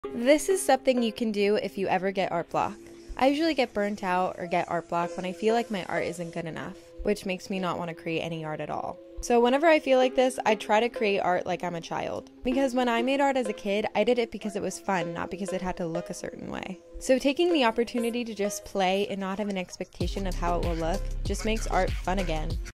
This is something you can do if you ever get art block. I usually get burnt out or get art block when I feel like my art isn't good enough, which makes me not want to create any art at all. So whenever I feel like this, I try to create art like I'm a child. Because when I made art as a kid, I did it because it was fun, not because it had to look a certain way. So taking the opportunity to just play and not have an expectation of how it will look just makes art fun again.